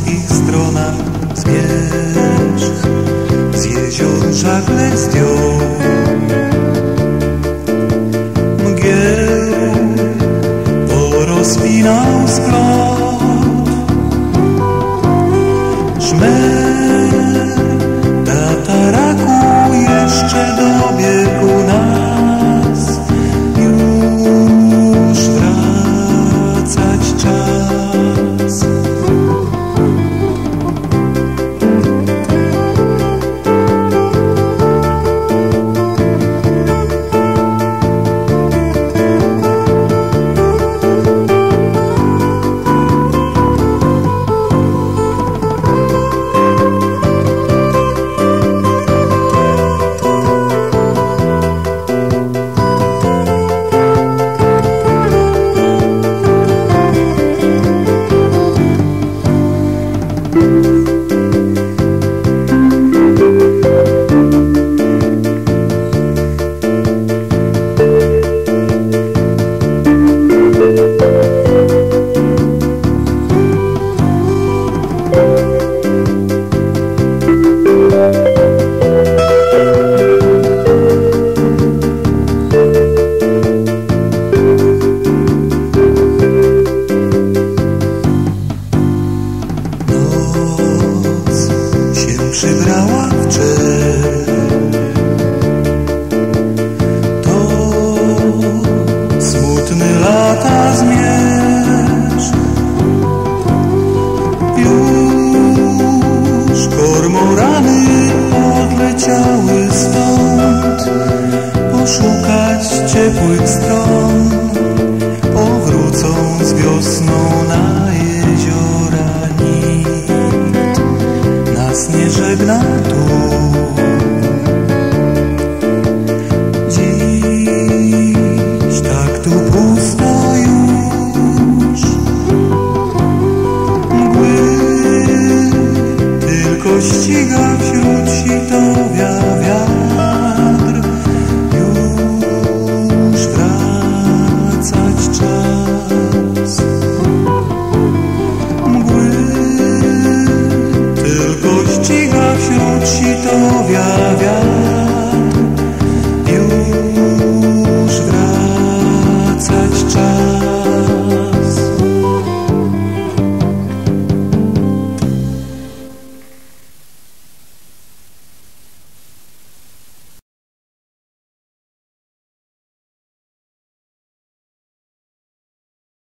wszystkich stronach zmierzch, z jezior żagle zdjął. Mgieł porozpinał splot, szmer tataraku jeszcze dobiegł nas, już wracać czas. Przybrała w czerw, to smutny lata zmierzch. Już kormorany odleciały stąd, poszukać ciepłych stron, powrócą z wiosną na jeziora. Nie żegna tu. Dziś tak tu pusto już, mgły tylko ściga wśród sitowia wiatr. Już wracać czas.